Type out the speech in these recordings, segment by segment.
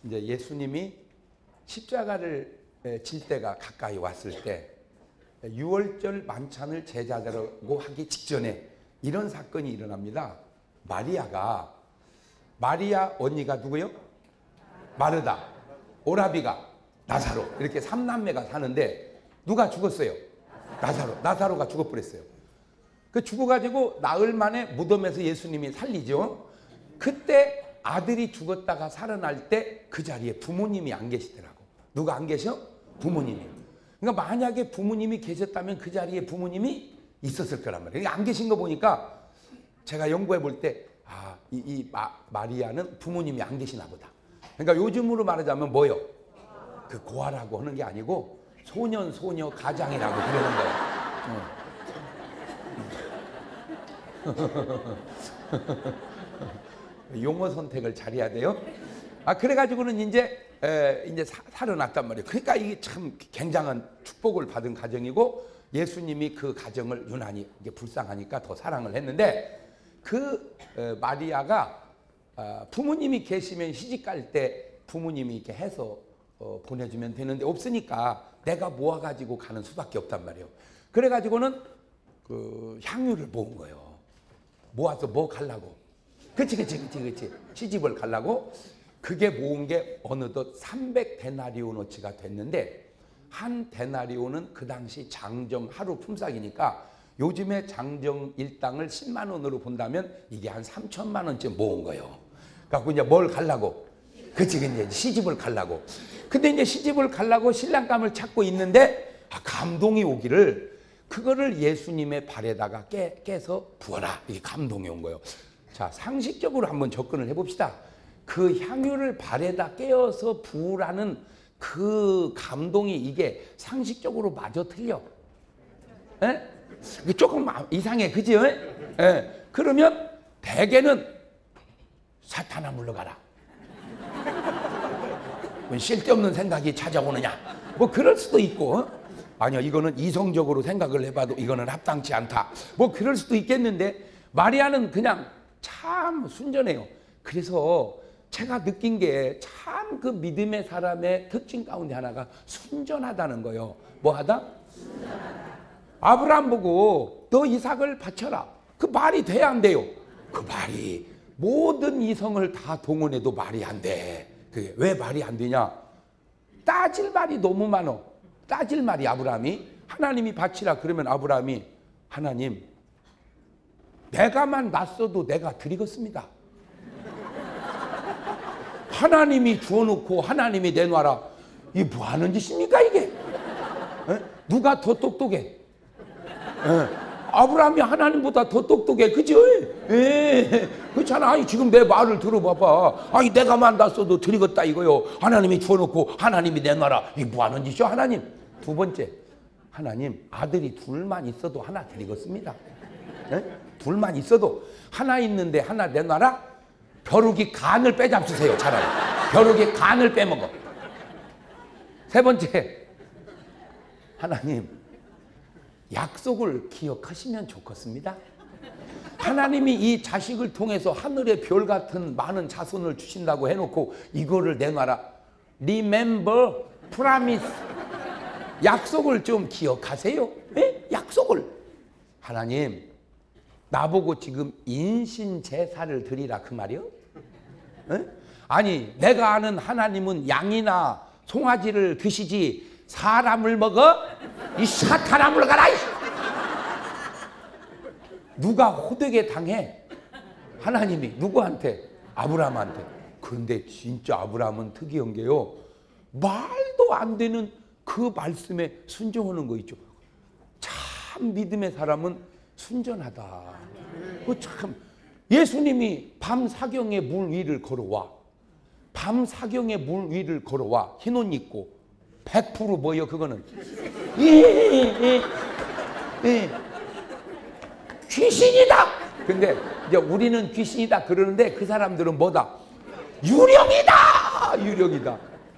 이제 예수님이 십자가를 질 때가 가까이 왔을 때 유월절 만찬을 제자들하고 하기 직전에 이런 사건이 일어납니다. 마리아 언니가 누구요? 마르다, 오라비가 나사로, 이렇게 3남매가 사는데 누가 죽었어요? 나사로가 죽어버렸어요. 그 죽어가지고 나흘 만에 무덤에서 예수님이 살리죠. 그때 아들이 죽었다가 살아날 때 그 자리에 부모님이 안 계시더라고. 누가 안 계셔? 부모님이. 그러니까 만약에 부모님이 계셨다면 그 자리에 부모님이 있었을 거란 말이에요. 안 계신 거 보니까 제가 연구해 볼 때 마리아는 부모님이 안 계시나 보다. 그러니까 요즘으로 말하자면 뭐요? 그 고아라고 하는 게 아니고 소녀 가장이라고 그러는 거예요. 용어 선택을 잘해야 돼요. 그래가지고는 이제 살아났단 말이에요. 그러니까 이게 참 굉장한 축복을 받은 가정이고 예수님이 그 가정을 유난히 이게 불쌍하니까 더 사랑을 했는데 그 마리아가 부모님이 계시면 시집갈 때 부모님이 이렇게 해서 보내주면 되는데 없으니까 내가 모아가지고 가는 수밖에 없단 말이에요. 그래가지고는 그 향유를 모은 거예요. 모아서 뭐 가려고. 그치. 시집을 가려고. 그게 모은 게 어느덧 300데나리오너치가 됐는데 한 데나리오는 그 당시 장정 하루 품삯이니까 요즘에 장정 일당을 10만 원으로 본다면 이게 한 3천만 원쯤 모은 거예요. 그래갖고 이제 뭘 가려고? 그치, 이제 시집을 가려고. 근데 이제 시집을 가려고 신랑감을 찾고 있는데 감동이 오기를 그거를 예수님의 발에다가 깨서 부어라. 이게 감동이 온 거예요. 자, 상식적으로 한번 접근을 해봅시다. 그 향유를 발에다 깨어서 부으라는 그 감동이 이게 상식적으로 마저 틀려. 에? 조금 이상해, 그죠? 에? 그러면 대개는 사탄아 물러가라. 쓸데없는 생각이 찾아오느냐. 뭐 그럴 수도 있고, 아니야 이거는 이성적으로 생각을 해봐도 이거는 합당치 않다. 뭐 그럴 수도 있겠는데 마리아는 그냥 참 순전해요. 그래서 제가 느낀 게 참 그 믿음의 사람의 특징 가운데 하나가 순전하다는 거예요. 뭐 하다? 순전하다. 아브라함 보고 너 이삭을 바쳐라. 그 말이 돼야 안 돼요? 그 말이 모든 이성을 다 동원해도 말이 안 돼. 그게 왜 말이 안 되냐? 따질 말이 너무 많어. 따질 말이 아브라함이 하나님이 바치라 그러면 아브라함이 하나님 내가만 났어도 내가 드리겠습니다. 하나님이 주어놓고 하나님이 내놔라. 이게 뭐 하는 짓입니까 이게? 에? 누가 더 똑똑해? 에? 아브라함이 하나님보다 더 똑똑해. 그죠? 그렇잖아. 아니, 지금 내 말을 들어봐봐. 아니 내가만 났어도 드리겠다 이거요. 하나님이 주어놓고 하나님이 내놔라. 이게 뭐 하는 짓이요 하나님? 두 번째, 하나님 아들이 둘만 있어도 하나 드리겠습니다. 에? 둘만 있어도 하나 있는데 하나 내놔라. 벼룩이 간을 빼잡수세요. 차라리 벼룩이 간을 빼먹어. 세 번째, 하나님 약속을 기억하시면 좋겠습니다. 하나님이 이 자식을 통해서 하늘의 별 같은 많은 자손을 주신다고 해놓고 이거를 내놔라. Remember, promise. 약속을 좀 기억하세요. 에? 약속을. 하나님 나보고 지금 인신 제사를 드리라 그 말이요? 에? 아니 내가 아는 하나님은 양이나 송아지를 드시지 사람을 먹어? 이 사탄아 물러가라! 누가 호되게 당해? 하나님이 누구한테? 아브라함한테. 그런데 진짜 아브라함은 특이한 게요. 말도 안 되는 그 말씀에 순종하는 거 있죠. 참 믿음의 사람은 순전하다. 그 참 예수님이 밤 사경의 물 위를 걸어와. 밤 사경의 물 위를 걸어와. 흰 옷 입고 100% 뭐예요 그거는? 귀신이다. 근데 이제 우리는 귀신이다 그러는데 그 사람들은 뭐다? 유령이다.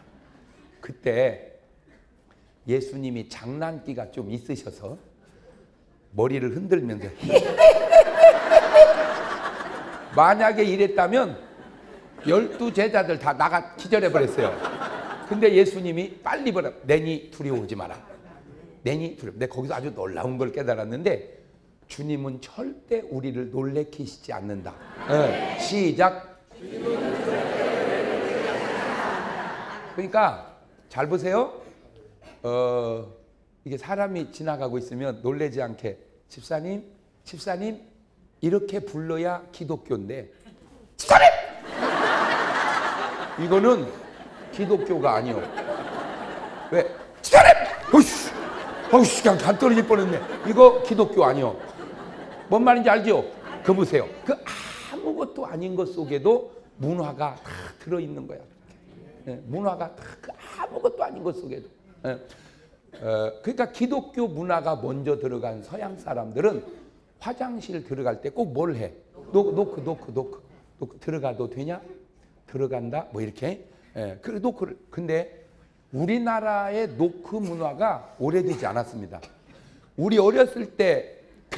그때 예수님이 장난기가 좀 있으셔서 머리를 흔들면서 만약에 이랬다면 12 제자들 다 나가 기절해 버렸어요. 근데 예수님이 빨리 보라. 내니 두려워하지 마라. 내니 두려워. 내가 거기서 아주 놀라운 걸 깨달았는데 주님은 절대 우리를 놀래키시지 않는다. 네. 시작. 그러니까 잘 보세요. 이게 사람이 지나가고 있으면 놀래지 않게 집사님 이렇게 불러야 기독교인데 집사님! 이거는 기독교가 아니요. 왜? 집사님! 어이씨, 그냥 간 떨어질 뻔했네. 이거 기독교 아니요. 뭔 말인지 알죠? 그 보세요. 그 아무것도 아닌 것 속에도 문화가 다 들어있는 거야. 문화가 다 그 아무것도 아닌 것 속에도. 그러니까 기독교 문화가 먼저 들어간 서양 사람들은 화장실 들어갈 때 꼭 뭘 해? 노크. 들어가도 되냐? 들어간다? 뭐 이렇게. 그 노크를. 근데 우리나라의 노크 문화가 오래되지 않았습니다. 우리 어렸을 때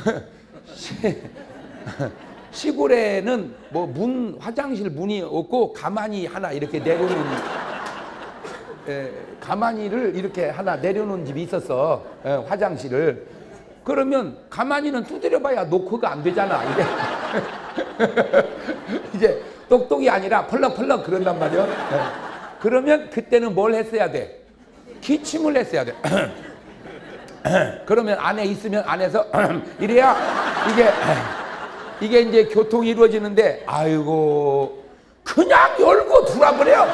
시골에는 뭐 화장실 문이 없고 가만히 하나 이렇게 내려놓은 가만히를 이렇게 하나 내려놓은 집이 있었어. 화장실을. 그러면 가만히는 두드려봐야 노크가 안 되잖아. 이제 똑똑이 아니라 펄럭펄럭 그런단 말이야. 그러면 그때는 뭘 했어야 돼? 기침을 했어야 돼. 그러면 안에 있으면 안에서 이래야 이게 이제 교통이 이루어지는데 아이고 그냥 열고 두라버려.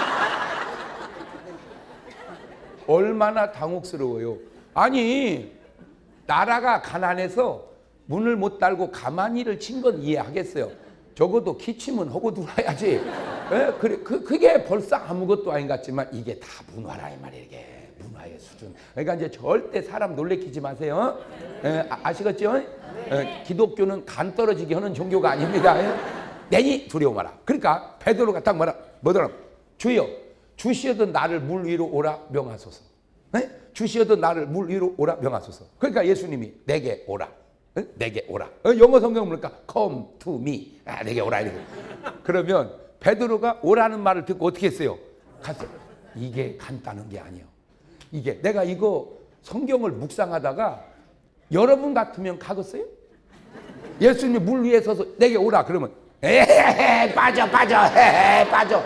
얼마나 당혹스러워요. 아니 나라가 가난해서 문을 못 달고 가만히를 친 건 이해하겠어요. 적어도 기침은 하고 들어야지. 그게 벌써 아무것도 아닌 것 같지만 이게 다 문화라 이 말이에요. 이게 문화의 수준. 그러니까 이제 절대 사람 놀래키지 마세요. 아시겠죠? 기독교는 간 떨어지게 하는 종교가 아닙니다. 내니 두려워 마라. 그러니까 베드로가 딱 뭐더라? 주여 주시어도 나를 물 위로 오라 명하소서. 주시어도 나를 물 위로 오라 명하소서. 그러니까 예수님이 내게 오라. 내게 오라. 영어 성경은 뭐니까 come to me. 내게 오라 이렇게. 그러면 베드로가 오라는 말을 듣고 어떻게 했어요? 갔어요. 이게 간단한 게 아니에요. 이게 내가 이거 성경을 묵상하다가 여러분 같으면 가겠어요? 예수님이 물 위에 서서 내게 오라 그러면 에헤헤 빠져 에헤헤 빠져.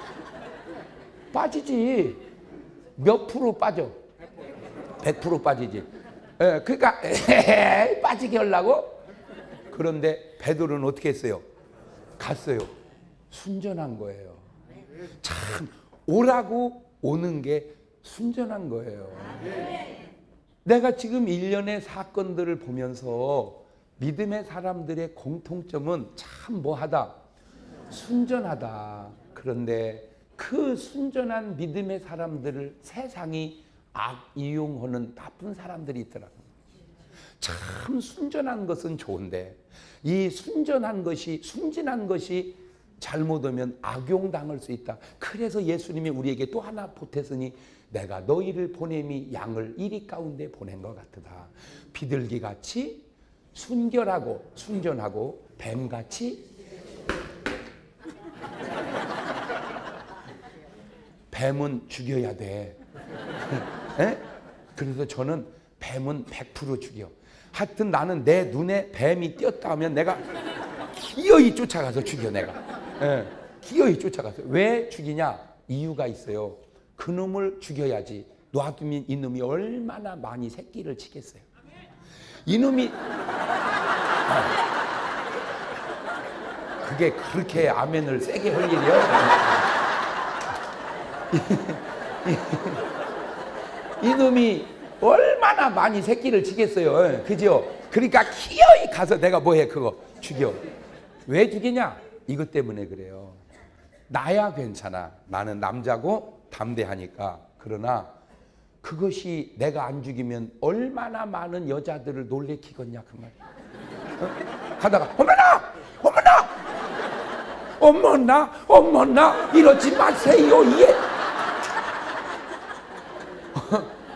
빠지지. 몇 프로 빠져? 100% 빠지지. 그러니까 에헤헤 빠지게 하려고. 그런데 베드로는 어떻게 했어요? 갔어요. 순전한 거예요. 참 오라고 오는 게 순전한 거예요. 내가 지금 일련의 사건들을 보면서 믿음의 사람들의 공통점은 참 뭐하다? 순전하다. 그런데 그 순전한 믿음의 사람들을 세상이 악이용하는 나쁜 사람들이 있더라고요. 참 순전한 것은 좋은데 이 순전한 것이 순진한 것이 잘못하면 악용당할 수 있다. 그래서 예수님이 우리에게 또 하나 보태으니 내가 너희를 보냄이 양을 이리 가운데 보낸 것 같으다. 비둘기같이 순결하고 순전하고 뱀같이 뱀은 죽여야 돼. 그래서 저는 뱀은 100% 죽여. 하여튼 나는 내 눈에 뱀이 띄었다 하면 내가 기어이 쫓아가서 죽여 내가. 기어이 쫓아가서. 왜 죽이냐? 이유가 있어요. 그놈을 죽여야지 놔두면 이놈이 얼마나 많이 새끼를 치겠어요. 이놈이 그게 그렇게 아멘을 세게 할 일이야? 이놈이 얼마나 많이 새끼를 치겠어요. 그죠? 그러니까 기어이 가서 내가 뭐해 그거 죽여. 왜 죽이냐? 이것 때문에 그래요. 나야 괜찮아. 나는 남자고 담대하니까. 그러나 그것이 내가 안 죽이면 얼마나 많은 여자들을 놀래키겠냐 그 말이야. 가다가 어머나 이러지 마세요. 예.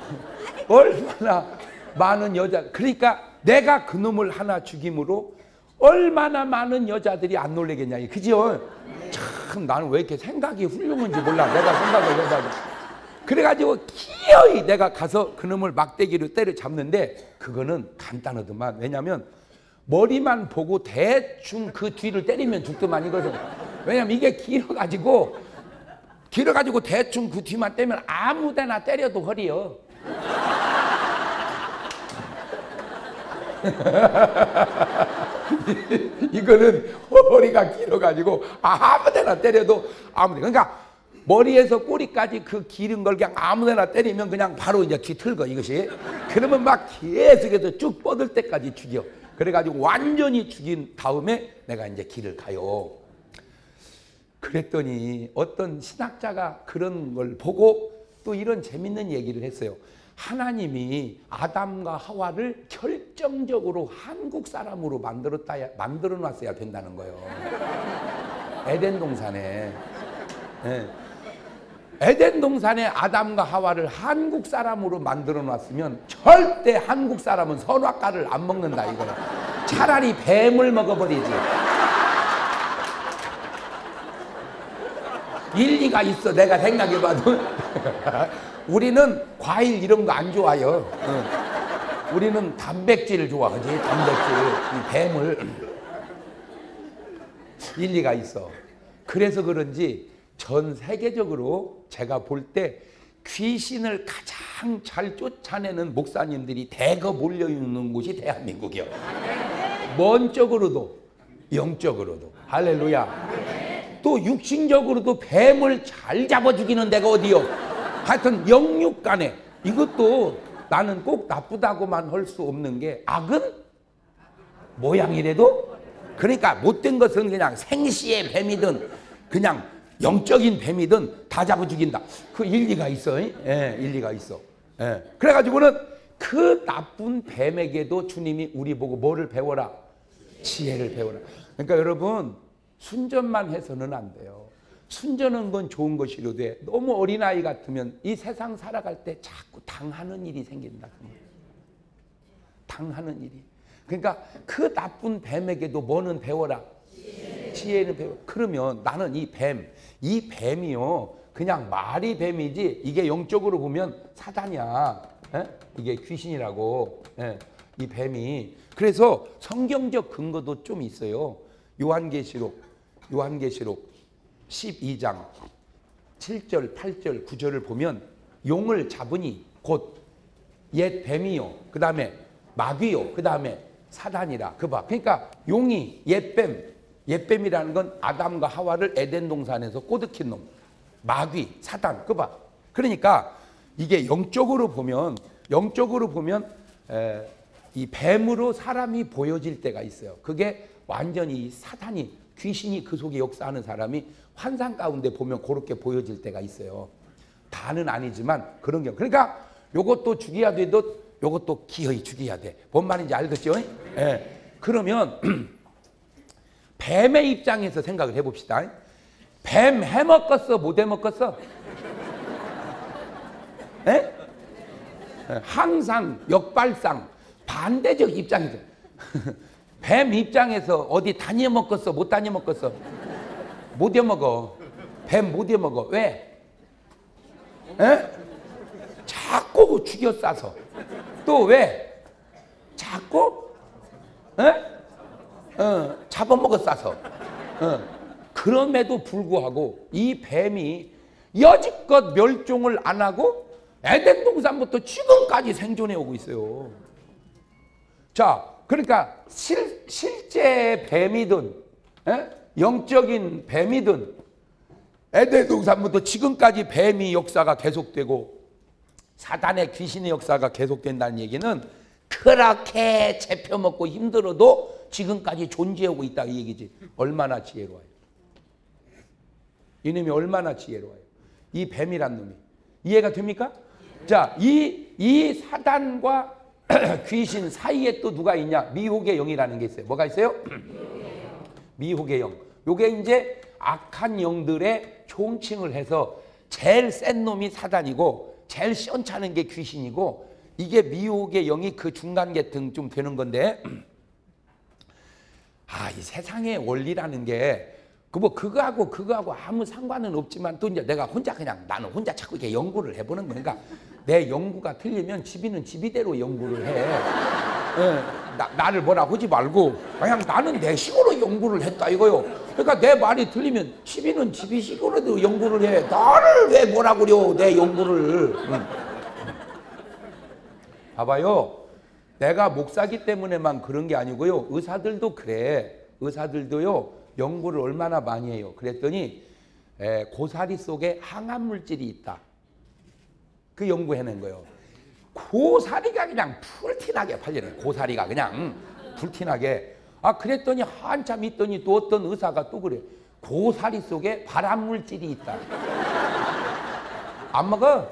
얼마나 많은 여자. 그러니까 내가 그놈을 하나 죽임으로 얼마나 많은 여자들이 안 놀래겠냐, 그죠? 참 나는 왜 이렇게 생각이 훌륭한지 몰라. 내가 생각을 해봐도. 그래가지고 기어이 내가 가서 그놈을 막대기로 때려잡는데 그거는 간단하더만. 왜냐면 머리만 보고 대충 그 뒤를 때리면 죽더만이거든. 왜냐면 이게 길어가지고 대충 그 뒤만 때면 아무데나 때려도 허리요. 이거는 허리가 길어가지고 아무데나 때려도 아무데나. 그러니까 머리에서 꼬리까지 그 기른 걸 그냥 아무데나 때리면 그냥 바로 이제 뒤틀거 이것이. 그러면 막 계속해서 쭉 뻗을 때까지 죽여. 그래가지고 완전히 죽인 다음에 내가 이제 길을 가요. 그랬더니 어떤 신학자가 그런 걸 보고 또 이런 재밌는 얘기를 했어요. 하나님이 아담과 하와를 결정적으로 한국 사람으로 만들어 놨어야 된다는 거예요. 에덴 동산에. 네. 에덴 동산에 아담과 하와를 한국 사람으로 만들어 놨으면 절대 한국 사람은 선악과를 안 먹는다 이거야. 차라리 뱀을 먹어버리지. 일리가 있어. 내가 생각해봐도. 우리는 과일 이런 거 안 좋아요. 우리는 단백질 좋아하지. 단백질. 뱀을. 일리가 있어. 그래서 그런지 전 세계적으로 제가 볼 때 귀신을 가장 잘 쫓아내는 목사님들이 대거 몰려있는 곳이 대한민국이요. 먼적으로도 영적으로도. 할렐루야. 또 육신적으로도 뱀을 잘 잡아 죽이는 데가 어디요. 하여튼 영육간에 이것도 나는 꼭 나쁘다고만 할 수 없는 게 악은 모양이라도 그러니까 못된 것은 그냥 생시의 뱀이든 그냥 영적인 뱀이든 다 잡아 죽인다. 그 일리가 있어. 예, 일리가 있어. 예. 그래가지고는 그 나쁜 뱀에게도 주님이 우리 보고 뭐를 배워라? 지혜를 배워라. 그러니까 여러분 순전만 해서는 안 돼요. 순전한 건 좋은 것이로되 너무 어린아이 같으면 이 세상 살아갈 때 자꾸 당하는 일이 생긴다. 당하는 일이. 그러니까 그 나쁜 뱀에게도 뭐는 배워라? 지혜는 배워. 그러면 나는 이 뱀이요 그냥 말이 뱀이지 이게 영적으로 보면 사단이야. 에? 이게 귀신이라고. 에? 이 뱀이. 그래서 성경적 근거도 좀 있어요. 요한계시록 12장 7절 8절 9절을 보면 용을 잡으니 곧 옛 뱀이요 그 다음에 마귀요 그 다음에 사단이라. 그 봐. 그러니까 용이 옛뱀이라는 건 아담과 하와를 에덴 동산에서 꼬드킨 놈. 마귀, 사단. 그 봐. 그러니까 이게 영적으로 보면 이 뱀으로 사람이 보여질 때가 있어요. 그게 완전히 사단이 귀신이 그 속에 역사하는 사람이 환상 가운데 보면 그렇게 보여질 때가 있어요. 다는 아니지만 그런 경우. 그러니까 요것도 죽여야 돼도 요것도 기어이 죽여야 돼. 뭔 말인지 알겠죠? 예. 그러면 뱀의 입장에서 생각을 해봅시다. 뱀 해먹었어? 못 해먹었어? 예? 항상 역발상 반대적 입장이죠. 뱀 입장에서 어디 다녀먹었어? 못 다녀먹었어? 못 해먹어. 뱀 못 해먹어. 왜? 에? 자꾸 죽여 싸서. 또 왜? 자꾸 잡아먹어 싸서. 그럼에도 불구하고 이 뱀이 여지껏 멸종을 안 하고 에덴 동산부터 지금까지 생존해 오고 있어요. 자, 그러니까 실제 뱀이든 영적인 뱀이든 에덴 동산부터 지금까지 뱀이 역사가 계속되고 사단의 귀신의 역사가 계속된다는 얘기는 그렇게 잡혀먹고 힘들어도 지금까지 존재하고 있다 이 얘기지. 얼마나 지혜로워요. 이놈이 얼마나 지혜로워요. 이 뱀이란 놈이. 이해가 됩니까? 자, 이 사단과 귀신 사이에 또 누가 있냐? 미혹의 영이라는 게 있어요. 뭐가 있어요? 미혹의 영. 요게 이제 악한 영들의 총칭을 해서 제일 센 놈이 사단이고 제일 시원찮은 게 귀신이고 이게 미혹의 영이 그 중간 계층 좀 되는 건데 이 세상의 원리라는 게 그거하고 아무 상관은 없지만 또 이제 내가 혼자 그냥 나는 혼자 자꾸 이렇게 연구를 해보는 거니까 내 연구가 틀리면 집이는 집이대로 연구를 해. 나를 뭐라 하지 말고 그냥 나는 내 식으로 연구를 했다 이거요. 그러니까 내 말이 틀리면 집이는 집이 식으로도 연구를 해. 나를 왜 뭐라 그려 내 연구를. 봐봐요. 내가 목사기 때문에만 그런 게 아니고요. 의사들도 그래. 의사들도요. 연구를 얼마나 많이 해요. 그랬더니 고사리 속에 항암물질이 있다. 그 연구해낸 거예요. 고사리가 그냥 풀티나게 팔리네. 고사리가 그냥 풀티나게. 그랬더니 한참 있더니 또 어떤 의사가 또 그래. 고사리 속에 발암물질이 있다. 안 먹어?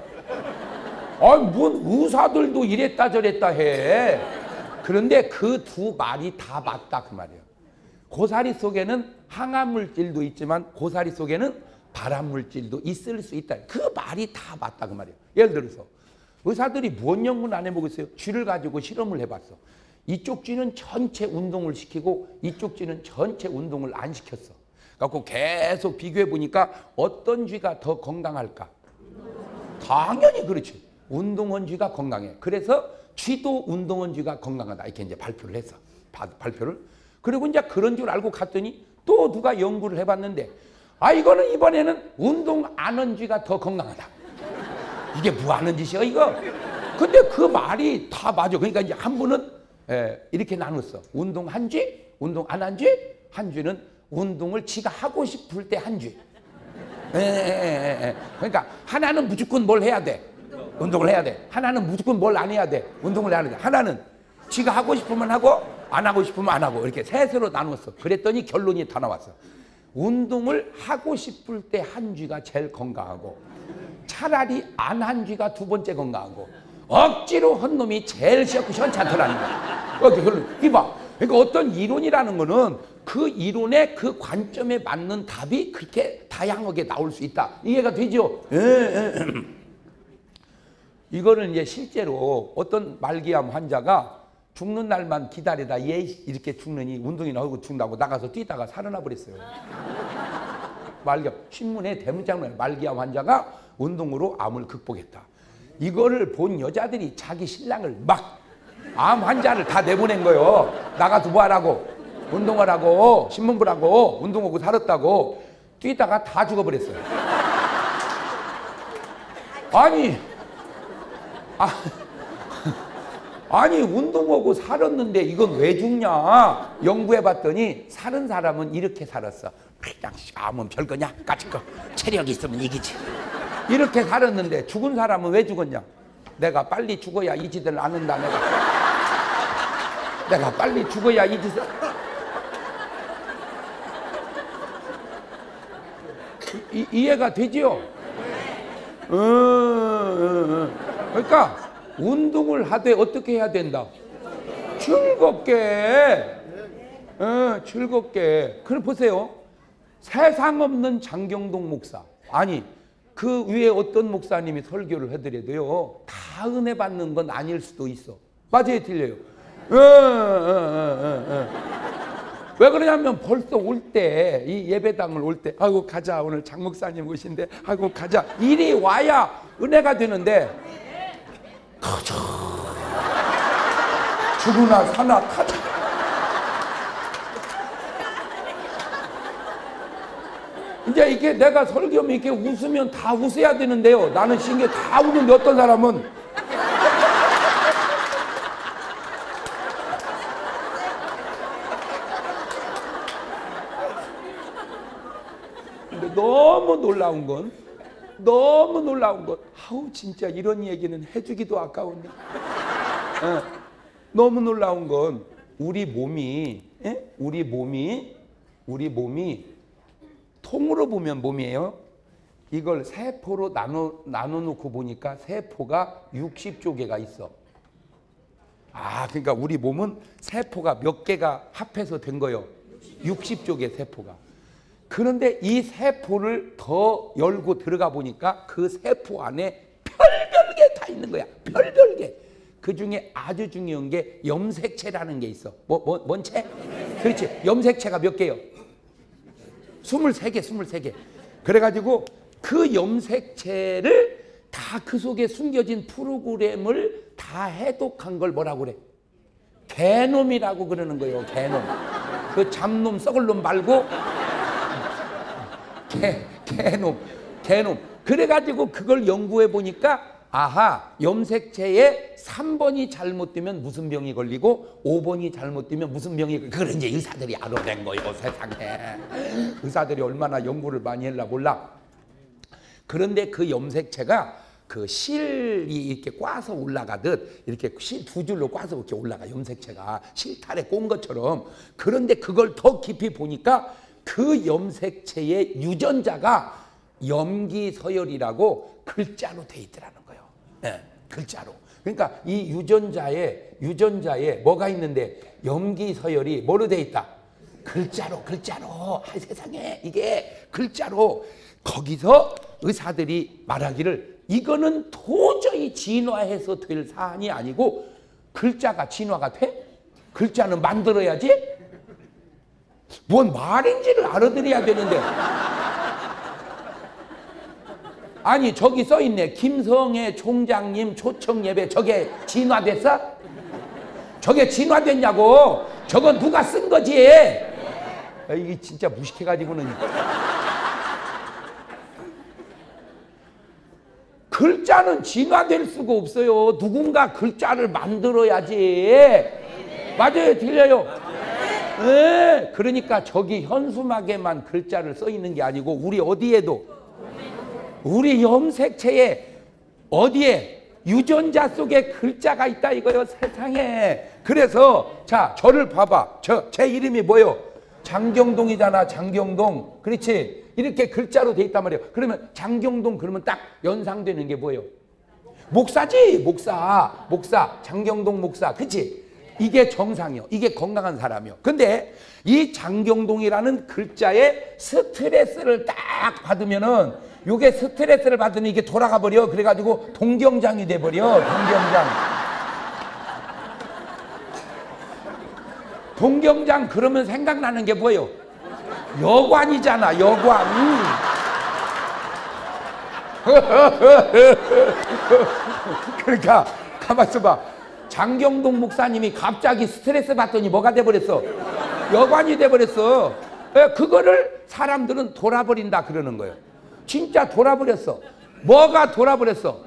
뭔 의사들도 이랬다 저랬다 해. 그런데 그 두 말이 다 맞다 그 말이에요. 고사리 속에는 항암물질도 있지만 고사리 속에는 발암물질도 있을 수 있다. 그 말이 다 맞다 그 말이에요. 예를 들어서 의사들이 무슨 연구는 안 해보겠어요? 쥐를 가지고 실험을 해봤어. 이쪽 쥐는 전체 운동을 시키고 이쪽 쥐는 전체 운동을 안 시켰어. 그래서 계속 비교해 보니까 어떤 쥐가 더 건강할까? 당연히 그렇지. 운동원 쥐가 건강해. 그래서 쥐도 운동원 쥐가 건강하다. 이렇게 이제 발표를 했어. 발표를. 그리고 이제 그런 줄 알고 갔더니 또 누가 연구를 해봤는데 이거는 이번에는 운동 안 한 쥐가 더 건강하다. 이게 뭐 하는 짓이야 이거? 근데 그 말이 다 맞아. 그러니까 이제 한 분은 이렇게 나눴어. 운동 한 쥐, 운동 안 한 쥐. 한 쥐는 운동을 지가 하고 싶을 때 한 쥐. 그러니까 하나는 무조건 뭘 해야 돼? 운동을 해야 돼. 하나는 무조건 뭘 안 해야 돼? 운동을 해야 돼. 하나는 지가 하고 싶으면 하고 안 하고 싶으면 안 하고 이렇게 셋으로 나눴어. 그랬더니 결론이 다 나왔어. 운동을 하고 싶을 때 한 쥐가 제일 건강하고 차라리 안 한 쥐가 두 번째 건강하고 억지로 한 놈이 제일 시원찮더라는 거야. 이봐. 그러니까 어떤 이론이라는 거는 그 이론의 그 관점에 맞는 답이 그렇게 다양하게 나올 수 있다. 이해가 되죠? 이거를 이제 실제로 어떤 말기암 환자가 죽는 날만 기다리다 얘 이렇게 죽느니 운동이나 하고 죽는다고 나가서 뛰다가 살아나 버렸어요. 말기암 신문에 대문짝으로 말기암 환자가 운동으로 암을 극복했다. 이거를 본 여자들이 자기 신랑을 막 암 환자를 다 내보낸 거예요. 나가서 뭐 하라고? 운동하라고 신문 보라고 운동하고 살았다고 뛰다가 다 죽어버렸어요. 아니 운동하고 살았는데 이건 왜 죽냐? 연구해봤더니 사는 사람은 이렇게 살았어. 그냥 암은 별거냐? 까짓거 체력이 있으면 이기지. 이렇게 살았는데 죽은 사람은 왜 죽었냐? 내가 빨리 죽어야 이 짓을 안 한다. 내가 빨리 죽어야 이 짓을. 이해가 되지요? 그러니까 운동을 하되 어떻게 해야 된다? 즐겁게. 즐겁게. 그럼 보세요. 세상 없는 장경동 목사. 아니 그 위에 어떤 목사님이 설교를 해드려도요. 다 은혜 받는 건 아닐 수도 있어. 맞아요? 틀려요? 왜 그러냐면 벌써 올 때, 이 예배당을 올 때, 아이고 가자 오늘 장 목사님 오신데, 아이고 가자 이리 와야 은혜가 되는데 가자 죽으나 사나 가자. 이제 이게 내가 설교하면 이렇게 웃으면 다 웃어야 되는데요. 나는 신기해 다 웃는데 어떤 사람은 너무 놀라운 건 아우 진짜 이런 얘기는 해주기도 아까운데 너무 놀라운 건 우리 몸이 통으로 보면 몸이에요. 이걸 세포로 나눠놓고 보니까 세포가 60조개가 있어. 그러니까 우리 몸은 세포가 몇 개가 합해서 된 거예요. 60조개 세포가. 그런데 이 세포를 더 열고 들어가 보니까 그 세포 안에 별별게 다 있는 거야. 별별게. 그 중에 아주 중요한 게 염색체라는 게 있어. 뭔 체? 그렇지. 염색체가 몇 개요? 23개, 23개. 그래가지고 그 염색체를 다 그 속에 숨겨진 프로그램을 다 해독한 걸 뭐라고 그래? 게놈이라고 그러는 거예요. 게놈. 그 잡놈, 썩을 놈 말고 게놈. 그래가지고 그걸 연구해 보니까 아하, 염색체에 3번이 잘못되면 무슨 병이 걸리고 5번이 잘못되면 무슨 병이 걸리고 그걸 이제 의사들이 알아낸 거예요. 세상에. 의사들이 얼마나 연구를 많이 했나 몰라. 그런데 그 염색체가 그 실이 이렇게 꽈서 올라가듯 이렇게 실 두 줄로 꽈서 이렇게 올라가. 염색체가 실타래 꼰 것처럼. 그런데 그걸 더 깊이 보니까 그 염색체의 유전자가 염기서열이라고 글자로 돼 있더라는 거예요. 네, 글자로. 그러니까 이 유전자에 뭐가 있는데 염기서열이 뭐로 돼 있다? 글자로. 아, 세상에 이게 글자로. 거기서 의사들이 말하기를 이거는 도저히 진화해서 될 사안이 아니고 글자가 진화가 돼? 글자는 만들어야지? 뭔 말인지를 알아들어야 되는데. 아니 저기 써있네. 김성애 총장님 초청 예배 저게 진화됐어? 저게 진화됐냐고. 저건 누가 쓴 거지? 이게 진짜 무식해가지고는. 글자는 진화될 수가 없어요. 누군가 글자를 만들어야지. 맞아요? 들려요? 네. 그러니까 저기 현수막에만 글자를 써 있는 게 아니고 우리 어디에도, 우리 염색체에 어디에 유전자 속에 글자가 있다 이거요. 세상에. 그래서 자 저를 봐봐. 제 이름이 뭐요? 장경동이잖아. 장경동. 그렇지. 이렇게 글자로 돼 있단 말이에요. 그러면 장경동 그러면 딱 연상되는 게 뭐예요? 목사지. 목사. 장경동 목사. 그치? 이게 정상이요. 이게 건강한 사람이요. 근데 이 장경동이라는 글자에 스트레스를 딱 받으면은 요게 스트레스를 받으면 이게 돌아가 버려. 그래가지고 동경장이 돼 버려. 동경장 그러면 생각나는 게 뭐예요? 여관이잖아. 여관. 그러니까 가만 있어봐. 장경동 목사님이 갑자기 스트레스 받더니 뭐가 돼버렸어? 여관이 돼버렸어. 그거를 사람들은 돌아버린다 그러는 거예요. 진짜 돌아버렸어. 뭐가 돌아버렸어?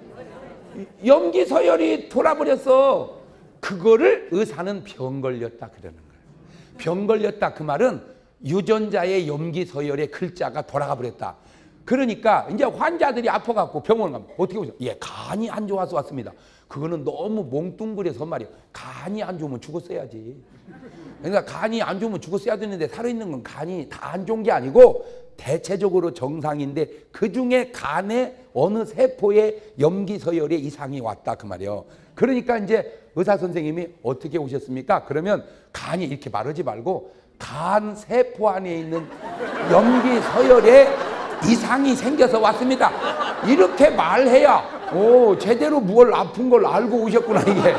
염기서열이 돌아버렸어. 그거를 의사는 병 걸렸다 그러는 거예요. 병 걸렸다 그 말은 유전자의 염기서열의 글자가 돌아가 버렸다. 그러니까 이제 환자들이 아파갖고 병원 가면 어떻게 보죠? 예, 간이 안 좋아서 왔습니다. 그거는 너무 몽뚱그려서 말이에요. 간이 안 좋으면 죽었어야지. 그러니까 간이 안 좋으면 죽었어야 되는데 살아있는 건 간이 다 안 좋은 게 아니고 대체적으로 정상인데 그중에 간의 어느 세포에 염기서열의 이상이 왔다 그 말이에요. 그러니까 이제 의사 선생님이 어떻게 오셨습니까? 그러면 간이 이렇게 말하지 말고 간 세포 안에 있는 염기서열에 이상이 생겨서 왔습니다. 이렇게 말해야 오 제대로 뭘 아픈 걸 알고 오셨구나 이게.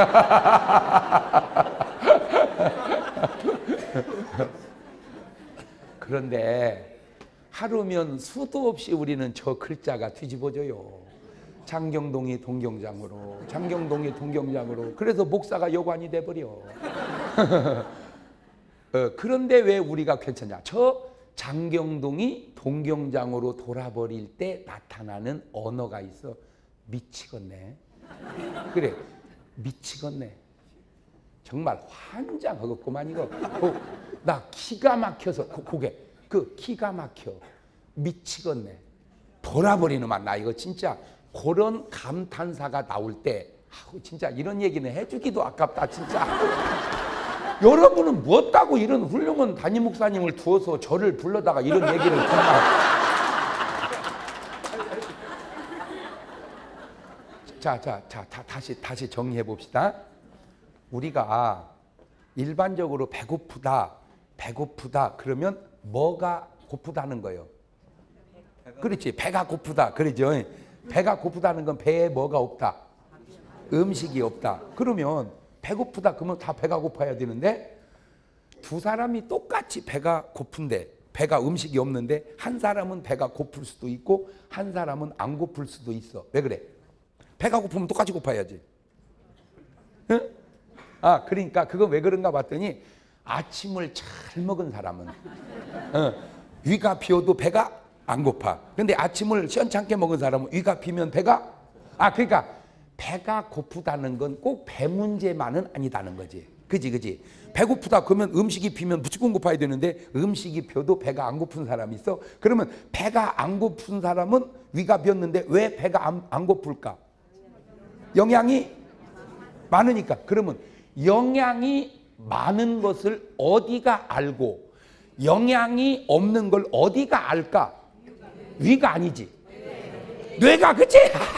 그런데 하루면 수도 없이 우리는 저 글자가 뒤집어져요. 장경동이 동경장으로, 장경동이 동경장으로. 그래서 목사가 여관이 돼버려. 그런데 왜 우리가 괜찮냐? 저 장경동이 동경장으로 돌아버릴 때 나타나는 언어가 있어. 미치겠네. 그래, 미치겠네. 정말 환장하겠구만 이거. 나 기가 막혀서 고개 그 기가 막혀. 미치겠네. 돌아버리는 맛. 나 이거 진짜 그런 감탄사가 나올 때 진짜 이런 얘기는 해주기도 아깝다 진짜. 여러분은 무엇다고 이런 훌륭한 담임 목사님을 두어서 저를 불러다가 이런 얘기를 정말. 다시 정리해 봅시다. 우리가 일반적으로 배고프다 그러면 뭐가 고프다는 거예요? 그렇지. 배가 고프다 그러죠. 배가 고프다는 건 배에 뭐가 없다? 음식이 없다. 그러면 배고프다 그러면 다 배가 고파야 되는데 두 사람이 똑같이 배가 고픈데, 배가 음식이 없는데 한 사람은 배가 고플 수도 있고 한 사람은 안 고플 수도 있어. 왜 그래? 배가 고프면 똑같이 고파야지. 응? 아, 그러니까 그거 왜 그런가 봤더니 아침을 잘 먹은 사람은 위가 비어도 배가 안 고파. 근데 아침을 시원찮게 먹은 사람은 위가 비면 배가, 그러니까 배가 고프다는 건 꼭 배 문제만은 아니다는 거지. 그지? 배고프다 그러면 음식이 비면 무조건 고파야 되는데 음식이 비어도 배가 안 고픈 사람이 있어. 그러면 배가 안 고픈 사람은 위가 비었는데 왜 배가 안 고플까? 영양이 많으니까. 그러면 영양이 많은 것을 어디가 알고 영양이 없는 걸 어디가 알까? 위가 아니지. 뇌가, 그치?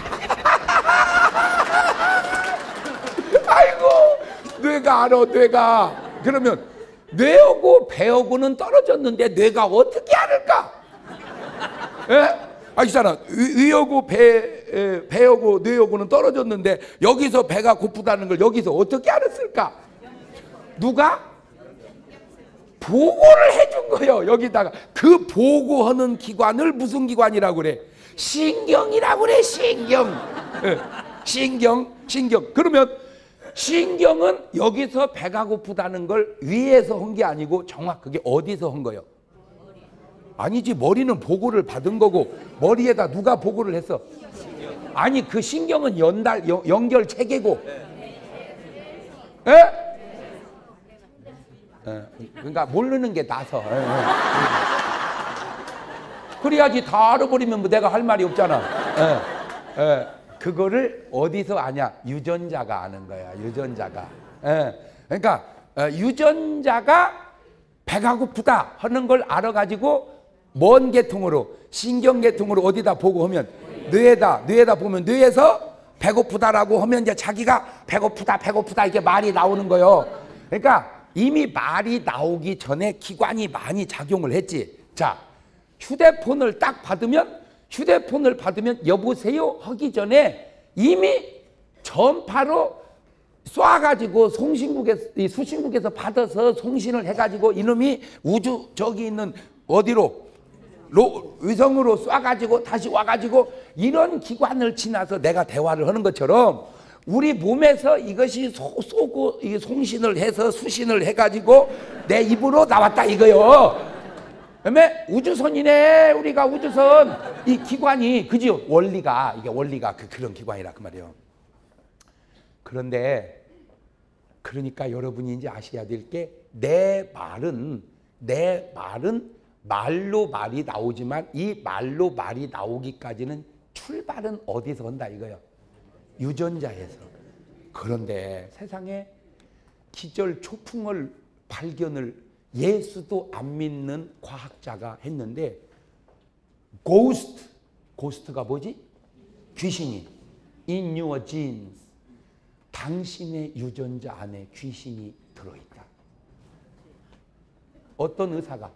아이고, 뇌가 알아, 뇌가. 그러면 뇌하고 배하고는 떨어졌는데 뇌가 어떻게 알을까? 예? 있잖아. 위하고 배하고 뇌하고는 떨어졌는데 여기서 배가 고프다는 걸 여기서 어떻게 알았을까? 누가? 보고를 해준 거예요. 여기다가. 그 보고하는 기관을 무슨 기관이라고 그래? 신경이라고 그래. 신경. 신경. 그러면 신경은 여기서 배가 고프다는 걸 위에서 한 게 아니고 정확하게 어디서 한 거예요? 아니지. 머리는 보고를 받은 거고 머리에다 누가 보고를 했어? 아니, 그 신경은 연결 체계고. 예? 그러니까 모르는 게 나서. 그래야지. 다 알아버리면 뭐 내가 할 말이 없잖아. 그거를 어디서 아냐? 유전자가 아는 거야. 유전자가. 그러니까 유전자가 배가 고프다 하는 걸 알아가지고 뭔 계통으로? 신경계통으로 어디다 보고 하면 뇌에다 보면 뇌에서 배고프다라고 하면 이제 자기가 배고프다 이게 말이 나오는 거예요. 그러니까 이미 말이 나오기 전에 기관이 많이 작용을 했지. 자, 휴대폰을 받으면 여보세요 하기 전에 이미 전파로 쏴가지고 수신국에서 받아서 송신을 해가지고 이놈이 우주 저기 있는 어디로 위성으로 쏴가지고 다시 와가지고 이런 기관을 지나서 내가 대화를 하는 것처럼 우리 몸에서 이것이 쏘고 송신을 해서 수신을 해가지고 내 입으로 나왔다 이거요. 그다음에 우주선이네. 우리가 우주선 이 기관이, 그지? 원리가 그런 기관이라 그 말이에요. 그런데 그러니까 여러분이 이제 아셔야 될 게 내 말은 말로 말이 나오지만 이 말로 말이 나오기까지는 출발은 어디서 한다 이거예요? 유전자에서. 그런데 세상에 기절 초풍을 발견을 예수도 안 믿는 과학자가 했는데 고스트가 뭐지? 귀신이 in your genes. 당신의 유전자 안에 귀신이 들어있다. 어떤 의사가?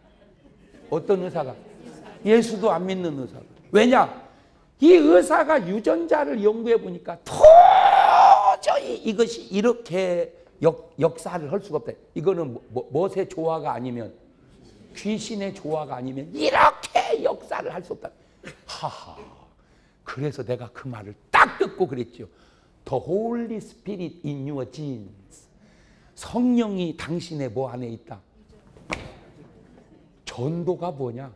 예수도 안 믿는 의사가. 왜냐? 이 의사가 유전자를 연구해 보니까 도저히 이것이 이렇게 역사를 할 수가 없다. 이거는 멋의 조화가 아니면, 귀신의 조화가 아니면 이렇게 역사를 할 수 없다. 하하. 그래서 내가 그 말을 딱 듣고 그랬죠. The Holy Spirit in your genes. 성령이 당신의 뭐 안에 있다. 전도가 뭐냐?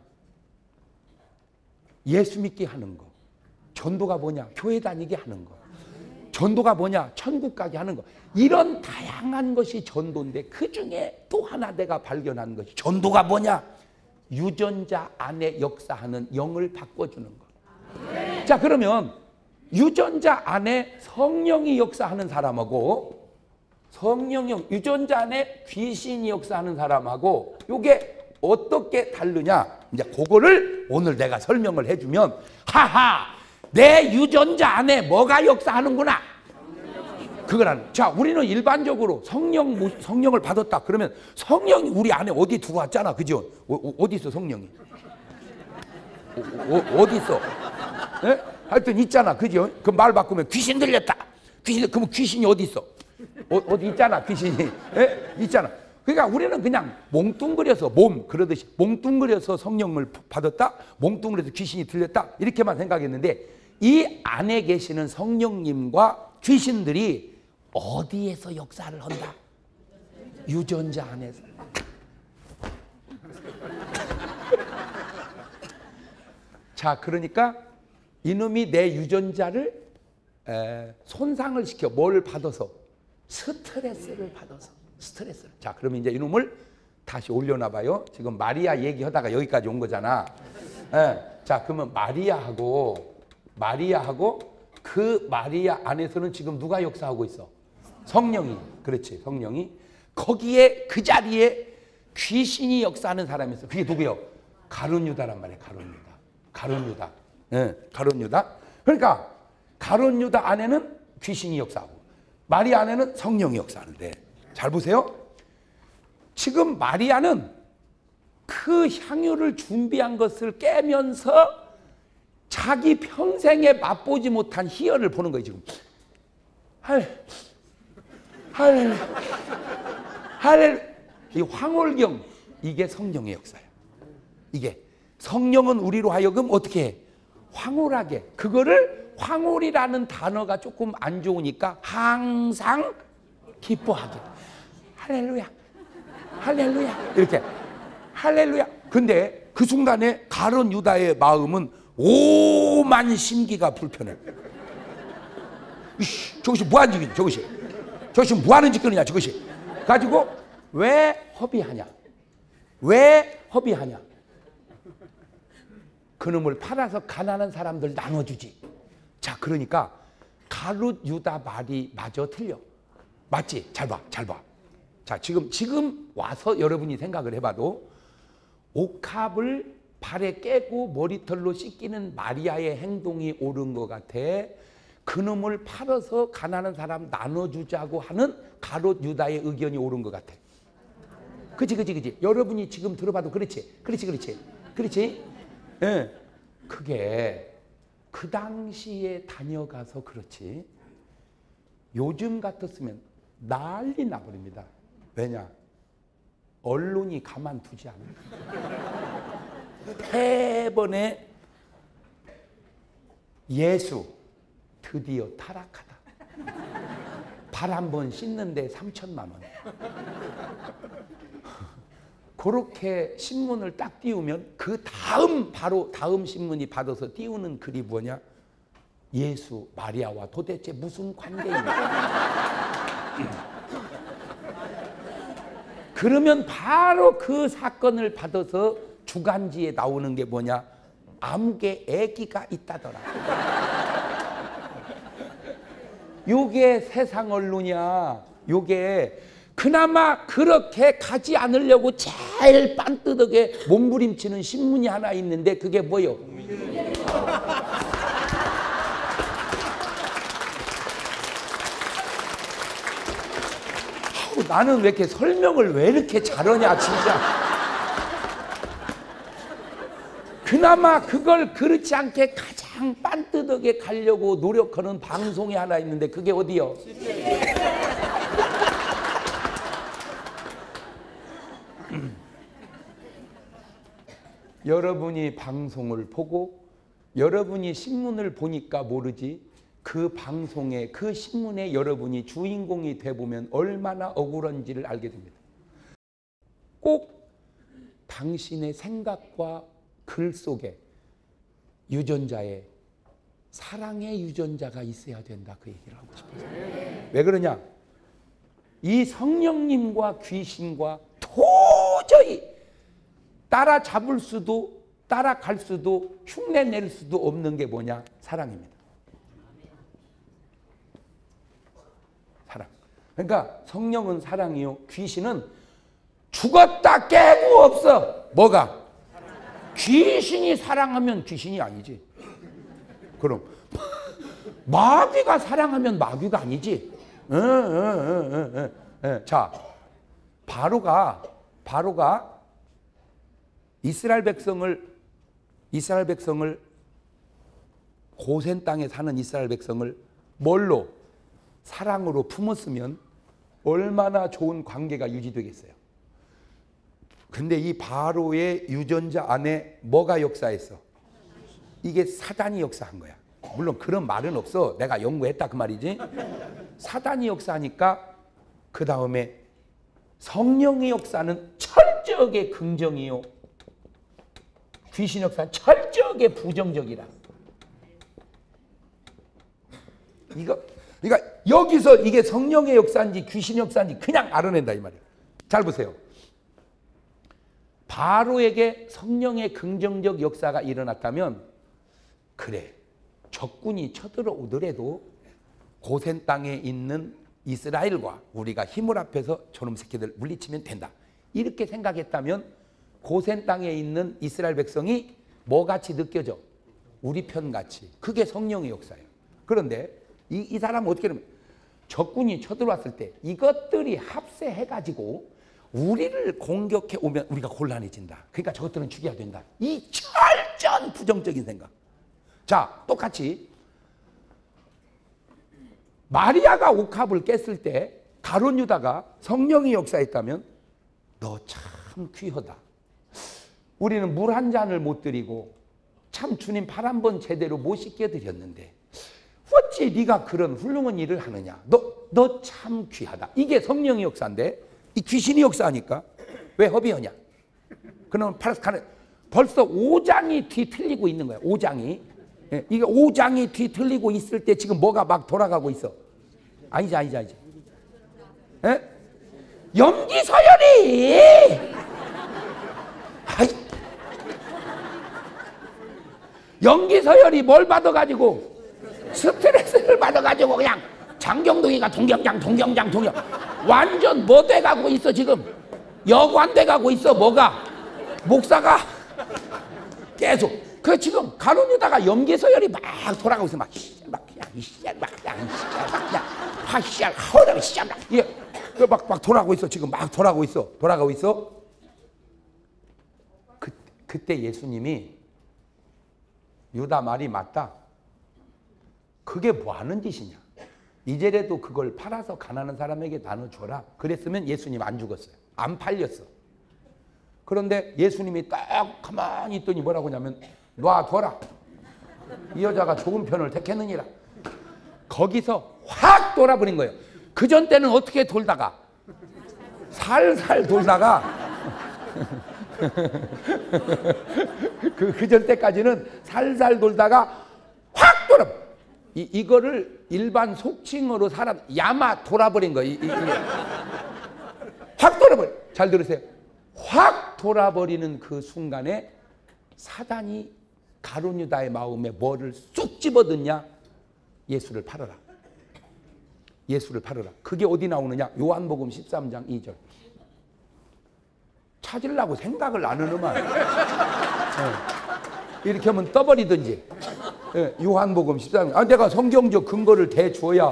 예수 믿게 하는 거. 전도가 뭐냐? 교회 다니게 하는 거. 전도가 뭐냐? 천국 가게 하는 거. 이런 다양한 것이 전도인데 그중에 또 하나 내가 발견한 것이 전도가 뭐냐? 유전자 안에 역사하는 영을 바꿔주는 거. 자, 그러면 유전자 안에 성령이 역사하는 사람하고 유전자 안에 귀신이 역사하는 사람하고 요게 어떻게 다르냐? 이제 그거를 오늘 내가 설명을 해주면, 하하, 내 유전자 안에 뭐가 역사하는구나. 그거라는. 자, 우리는 일반적으로 성령을 받았다. 그러면 성령이 우리 안에 어디 들어왔잖아, 그죠? 어디 있어 성령이? 어디 있어? 네? 하여튼 있잖아, 그죠? 그 말 바꾸면 귀신 들렸다. 그러면 귀신이 어디 있어? 어디 있잖아, 귀신이. 네? 있잖아. 그러니까 우리는 그냥 몽뚱그려서 몸 그러듯이 몽뚱그려서 성령을 받았다, 몽뚱그려서 귀신이 들렸다 이렇게만 생각했는데 이 안에 계시는 성령님과 귀신들이 어디에서 역사를 한다? 유전자 안에서. 자, 그러니까 이놈이 내 유전자를 손상을 시켜. 뭘 받아서? 스트레스를 받아서. 스트레스를. 자, 그러면 이제 이놈을 다시 올려놔봐요. 지금 마리아 얘기하다가 여기까지 온 거잖아. 자, 그러면 마리아하고 그 마리아 안에서는 지금 누가 역사하고 있어? 성령이. 그렇지, 성령이. 거기에 그 자리에 귀신이 역사하는 사람이 있어. 그게 누구요? 가룟 유다란 말이에요. 가룟 유다. 가룟 유다. 그러니까 가룟 유다 안에는 귀신이 역사하고 마리아 안에는 성령이 역사하는데 잘 보세요. 지금 마리아는 그 향유를 준비한 것을 깨면서 자기 평생에 맛보지 못한 희열을 보는 거예요. 지금 이 황홀경, 이게 성령의 역사야. 이게 성령은 우리로 하여금 어떻게 해? 황홀하게. 그거를 황홀이라는 단어가 조금 안 좋으니까 항상 기뻐하게. 할렐루야, 할렐루야, 이렇게 할렐루야. 근데 그 순간에 가룟 유다의 마음은 오만 심기가 불편해. 저것이 뭐하는 짓이냐, 저것이 뭐하는 짓거리냐, 저것이. 가지고 왜 허비하냐, 그놈을 팔아서 가난한 사람들 나눠주지. 자, 그러니까 가룟 유다 말이 마저 틀려. 맞지? 잘 봐. 자, 지금 와서 여러분이 생각을 해봐도 옥합을 발에 깨고 머리털로 씻기는 마리아의 행동이 옳은 것 같아. 그놈을 팔아서 가난한 사람 나눠주자고 하는 가룟 유다의 의견이 옳은 것 같아. 그치. 여러분이 지금 들어봐도 그렇지. 예, 그게 그 당시에 다녀가서 그렇지. 요즘 같았으면 난리 나버립니다. 왜냐? 언론이 가만두지 않아요. 대번에 예수 드디어 타락하다. 발 한 번 씻는데 3천만 원. 그렇게 신문을 딱 띄우면 그 바로 다음 신문이 받아서 띄우는 글이 뭐냐? 예수, 마리아와 도대체 무슨 관계이냐? 그러면 바로 그 사건을 받아서 주간지에 나오는 게 뭐냐? 암계 아기가 있다더라. 요게 세상 언론이야. 요게 그나마 그렇게 가지 않으려고 제일 빤뜨덕에 몸부림치는 신문이 하나 있는데 그게 뭐요? 나는 왜 이렇게 설명을 왜 이렇게 잘하냐 진짜. 그나마 그걸 그렇지 않게 가장 빤뜨덕에 가려고 노력하는 방송이 하나 있는데 그게 어디요? 여러분이 방송을 보고 여러분이 신문을 보니까 모르지 그 방송에 그 신문에 여러분이 주인공이 돼보면 얼마나 억울한지를 알게 됩니다. 꼭 당신의 생각과 글 속에 유전자에 사랑의 유전자가 있어야 된다, 그 얘기를 하고 싶어요. 왜 그러냐? 이 성령님과 귀신과 도저히 따라잡을 수도 따라갈 수도 흉내낼 수도 없는 게 뭐냐? 사랑입니다. 사랑. 그러니까 성령은 사랑이요, 귀신은 죽었다 깨고 없어. 뭐가? 귀신이 사랑하면 귀신이 아니지. 그럼 마귀가 사랑하면 마귀가 아니지. 자, 바로가 이스라엘 백성을 고센 땅에 사는 이스라엘 백성을 뭘로? 사랑으로 품었으면 얼마나 좋은 관계가 유지되겠어요. 근데 이 바로의 유전자 안에 뭐가 역사했어? 이게 사단이 역사한 거야. 물론 그런 말은 없어. 내가 연구했다 그 말이지. 사단이 역사하니까 그 다음에 성령의 역사는 철저하게 긍정이요, 귀신 역사는 철저하게 부정적이라. 그러니까 여기서 이게 성령의 역사인지 귀신 역사인지 그냥 알아낸다 이 말이에요. 잘 보세요. 바로에게 성령의 긍정적 역사가 일어났다면, 그래, 적군이 쳐들어오더라도 고센 땅에 있는 이스라엘과 우리가 힘을 합해서 저놈 새끼들 물리치면 된다, 이렇게 생각했다면 고센 땅에 있는 이스라엘 백성이 뭐같이 느껴져? 우리 편같이. 그게 성령의 역사예요. 그런데 이 사람은 어떻게 하면, 적군이 쳐들어왔을 때 이것들이 합세해가지고 우리를 공격해 오면 우리가 곤란해진다. 그러니까 저것들은 죽여야 된다. 이 철저한 부정적인 생각. 자, 똑같이 마리아가 옥합을 깼을 때 가룟 유다가 성령이 역사했다면, 너 참 귀하다. 우리는 물 한 잔을 못 드리고 참 주님 발 한 번 제대로 못 씻게 드렸는데 어찌 네가 그런 훌륭한 일을 하느냐. 너 참 귀하다. 이게 성령의 역사인데, 이 귀신이 역사하니까 왜 허비하냐. 그러면 벌써 5장이 뒤틀리고 있는 거야. 5장이. 예, 이게 5장이 뒤틀리고 있을 때 지금 뭐가 막 돌아가고 있어? 아니지. 예? 염기 서열이! 염기 서열이 뭘 받아가지고, 스트레스를 받아가지고 그냥 장경동이가 동경장 완전 뭐 돼가고 있어 지금. 여관 돼가고 있어. 뭐가? 목사가 계속. 그 지금 가룟 유다가 염기 서열이 막 돌아가고 있어. 막 돌아가고 있어. 지금 막 돌아가고 있어. 그때 예수님이, 유다 말이 맞다. 그게 뭐 하는 짓이냐. 이제라도 그걸 팔아서 가난한 사람에게 나눠줘라. 그랬으면 예수님 안 죽었어요. 안 팔렸어. 그런데 예수님이 딱 가만히 있더니 뭐라고 하냐면, 놔둬라. 이 여자가 좋은 편을 택했느니라. 거기서 확 돌아버린 거예요. 그전 때는 어떻게 돌다가, 살살 돌다가 그전 때까지는 살살 돌다가 확 돌아. 이거를 일반 속칭어로 사람 야마 돌아버린 거예요. 확 돌아버려. 잘 들으세요. 확 돌아버리는 그 순간에 사단이 가룟 유다의 마음에 뭐를 쑥 집어넣냐? 예수를 팔아라. 예수를 팔아라. 그게 어디 나오느냐? 요한복음 13장 2절. 찾으려고 생각을 안 하는만. 이렇게 하면 떠버리든지. 요한복음 13장. 내가 성경적 근거를 대줘야.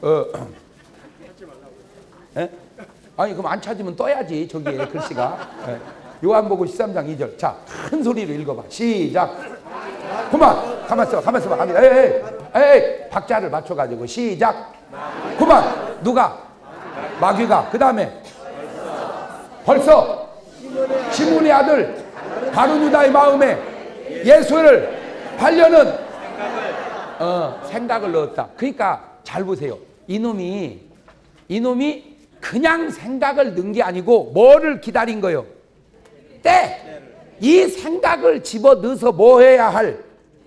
아니 그럼 안 찾으면 떠야지. 저기에 글씨가. 요한복음 13장 2절. 자, 큰 소리로 읽어봐. 시작. 그만. 가만있어 봐. 에이. 박자를 맞춰가지고 시작. 그만. 누가? 마귀가. 그 다음에 벌써 시몬의 아들 가룟 유다의 마음에 예수를 팔려는 생각을 넣었다. 그러니까 잘 보세요. 이놈이 그냥 생각을 넣은 게 아니고 뭐를 기다린 거예요? 때. 이 생각을 집어넣어서 뭐 해야 할?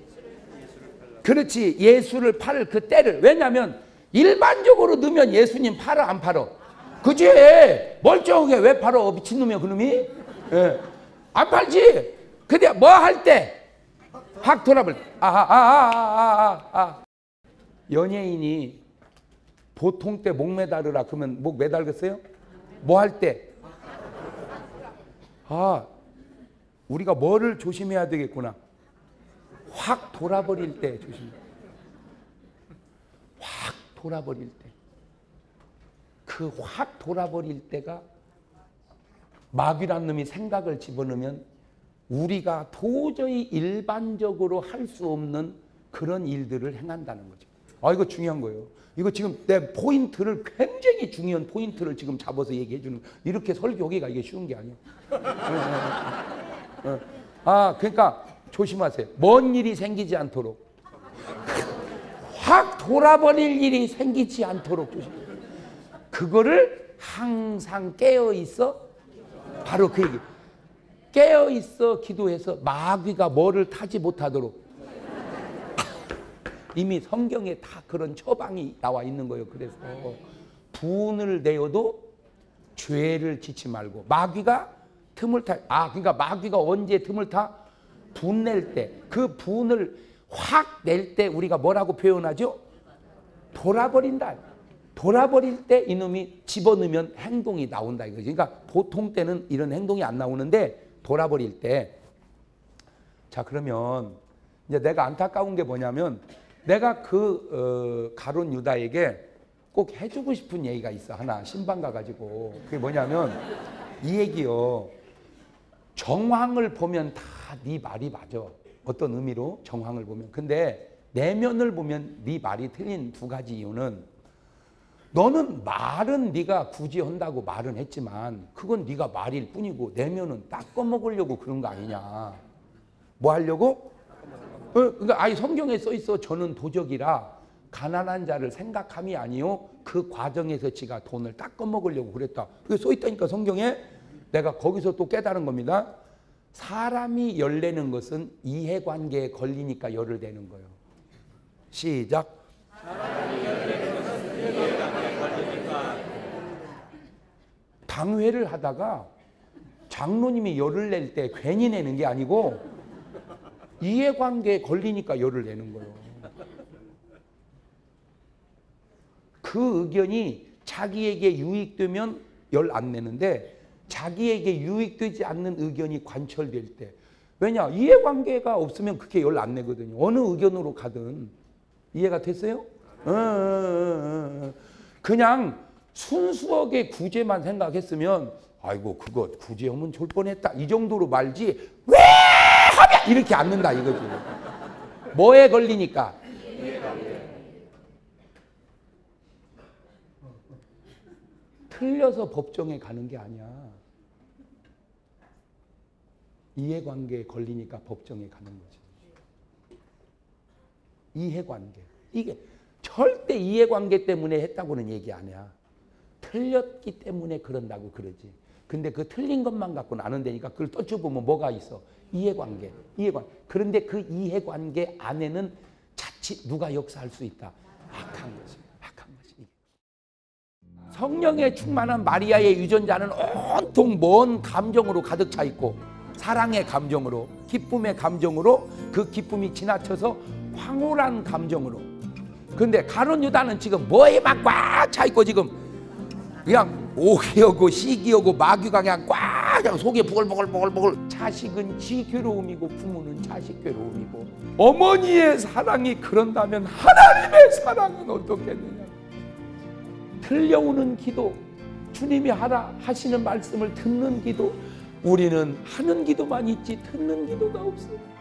그렇지. 예수를 팔 그 때를. 왜냐하면 일반적으로 넣으면 예수님 팔아 안 팔아? 그지? 멀쩡하게 왜 팔아? 미친놈이야 그놈이? 안 팔지. 근데 뭐 할 때? 확 돌아볼 때. 연예인이 보통 때 목 매달으라 그러면 목 매달겠어요? 뭐 할 때? 우리가 뭐를 조심해야 되겠구나. 확 돌아버릴 때 조심해. 확 돌아버릴 때. 그 확 돌아버릴 때가 마귀란 놈이 생각을 집어넣으면 우리가 도저히 일반적으로 할 수 없는 그런 일들을 행한다는 거죠. 아, 이거 중요한 거예요. 이거 지금 내 포인트를, 굉장히 중요한 포인트를 지금 잡아서 얘기해 주는, 이렇게 설교하기가 이게 쉬운 게 아니에요. 아, 그러니까 조심하세요. 먼 일이 생기지 않도록, 확 돌아버릴 일이 생기지 않도록 조심해요. 그거를 항상 깨어 있어. 바로 그 얘기. 깨어 있어 기도해서 마귀가 뭐를 타지 못하도록. 이미 성경에 다 그런 처방이 나와 있는 거예요. 그래서 분을 내어도 죄를 짓지 말고, 마귀가 틈을 타. 아, 그러니까 마귀가 언제 틈을 타? 분 낼 때. 그 분을 확 낼 때 우리가 뭐라고 표현하죠? 돌아버린다. 돌아버릴 때 이놈이 집어넣으면 행동이 나온다 이거지. 그러니까 보통 때는 이런 행동이 안 나오는데 돌아버릴 때. 자, 그러면 이제 내가 안타까운 게 뭐냐면, 내가 그 가룟 유다에게 꼭 해주고 싶은 얘기가 있어. 하나 신방 가가지고. 그게 뭐냐면 이 얘기요. 정황을 보면 다 네 말이 맞아. 어떤 의미로? 정황을 보면. 근데 내면을 보면 네 말이 틀린 두 가지 이유는, 너는 말은 네가 굳이 한다고 말은 했지만 그건 네가 말일 뿐이고 내면은 닦아 먹으려고 그런 거 아니냐. 뭐 하려고? 그러니까 아예 성경에 써 있어. 저는 도적이라 가난한 자를 생각함이 아니요 그 과정에서 지가 돈을 닦아 먹으려고 그랬다. 그게 써 있다니까 성경에. 내가 거기서 또 깨달은 겁니다. 사람이 열내는 것은 이해관계에 걸리니까 열을 내는 거예요. 시작. 사람이 열내는 것은 이해관계에 걸리니까. 당회를 하다가 장로님이 열을 낼 때 괜히 내는 게 아니고 이해관계에 걸리니까 열을 내는 거예요. 그 의견이 자기에게 유익되면 열 안 내는데, 자기에게 유익되지 않는 의견이 관철될 때. 왜냐? 이해관계가 없으면 그렇게 열 안 내거든요. 어느 의견으로 가든. 이해가 됐어요? 그냥 순수하게 구제만 생각했으면 아이고 그거 구제하면 좋을 뻔했다 이 정도로 말지, 왜 하냐 이렇게 않는다 이거지. 뭐에 걸리니까? 틀려서 법정에 가는 게 아니야. 이해관계에 걸리니까 법정에 가는 거지. 이해관계. 이게 절대 이해관계 때문에 했다고는 얘기 아니야. 틀렸기 때문에 그런다고 그러지. 근데 그 틀린 것만 갖고는 안 한다니까. 그걸 떠쳐보면 뭐가 있어? 이해관계. 이해관계. 그런데 그 이해관계 안에는 자칫 누가 역사할 수 있다. 악한 거지. 악한 거지. 성령에 충만한 마리아의 유전자는 온통 먼 감정으로 가득 차 있고, 사랑의 감정으로, 기쁨의 감정으로, 그 기쁨이 지나쳐서 황홀한 감정으로. 근데 가룟 유다는 지금 뭐에 막 꽉 차 있고, 지금 그냥 오기하고 시기하고 마귀가 그냥 꽉, 그냥 속에 보글보글. 자식은 지 괴로움이고 부모는 자식 괴로움이고. 어머니의 사랑이 그런다면 하나님의 사랑은 어떻겠느냐. 들려오는 기도, 주님이 하라 하시는 말씀을 듣는 기도, 우리는 하는 기도만 있지 듣는 기도가 없어요.